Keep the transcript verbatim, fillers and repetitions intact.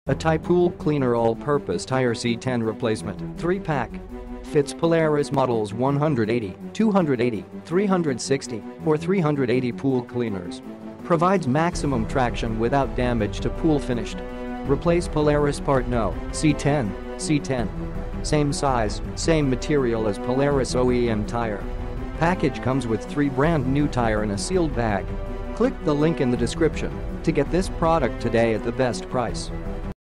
A ATIE Pool Cleaner All-Purpose Tire C ten Replacement three pack. Fits Polaris models one eighty, two eighty, three sixty, or three eighty pool cleaners. Provides maximum traction without damage to pool finished. Replace Polaris part no, C ten, C ten. Same size, same material as Polaris O E M tire. Package comes with three brand new tire in a sealed bag. Click the link in the description to get this product today at the best price.